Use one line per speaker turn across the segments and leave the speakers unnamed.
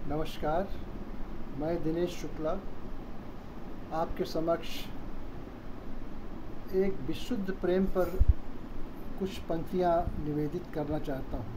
नमस्कार, मैं दिनेश शुक्ला आपके समक्ष एक विशुद्ध प्रेम पर कुछ पंक्तियाँ निवेदित करना चाहता हूँ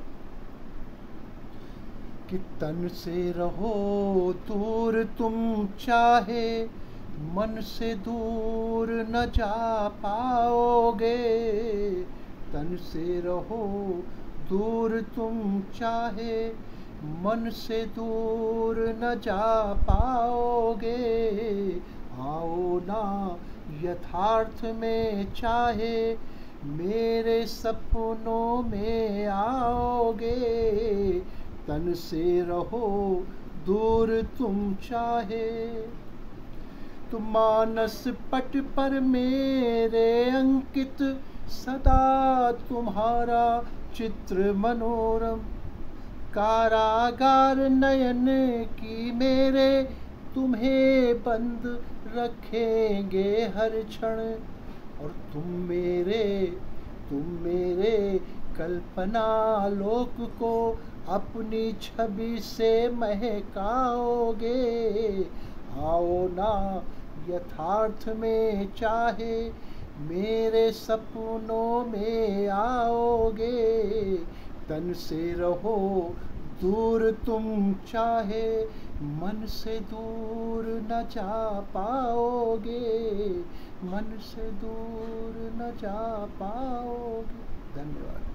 कि तन से रहो दूर तुम चाहे मन से दूर न जा पाओगे। तन से रहो दूर तुम चाहे मन से दूर न जा पाओगे। आओ ना यथार्थ में चाहे मेरे सपनों में आओगे। तन से रहो दूर तुम चाहे तुम मानस पट पर मेरे अंकित सदा तुम्हारा चित्र मनोरम। कारागार नयन की मेरे तुम्हें बंद रखेंगे हर क्षण। और तुम मेरे कल्पना लोक को अपनी छवि से महकाओगे। आओ ना यथार्थ में चाहे मेरे सपनों में आओगे। तन से रहो दूर तुम चाहे मन से दूर न जा पाओगे। मन से दूर न जा पाओगे। धन्यवाद।